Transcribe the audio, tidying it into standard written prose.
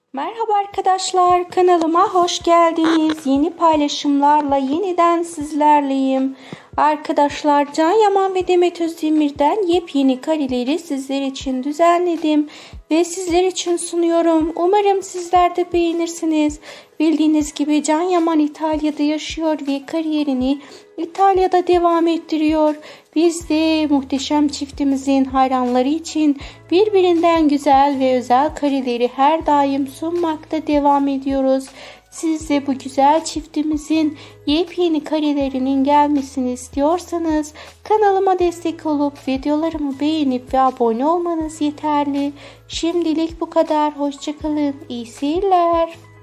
Merhaba arkadaşlar, kanalıma hoş geldiniz. Yeni paylaşımlarla yeniden sizlerleyim. Arkadaşlar, Can Yaman ve Demet Özdemir'den yepyeni kareleri sizler için düzenledim ve sizler için sunuyorum. Umarım sizler de beğenirsiniz. Bildiğiniz gibi Can Yaman İtalya'da yaşıyor ve kariyerini İtalya'da devam ettiriyor. Biz de muhteşem çiftimizin hayranları için birbirinden güzel ve özel kareleri her daim sunmakta devam ediyoruz. Siz de bu güzel çiftimizin yepyeni karelerinin gelmesini istiyorsanız kanalıma destek olup videolarımı beğenip ve abone olmanız yeterli. Şimdilik bu kadar. Hoşça kalın. İyi seyirler.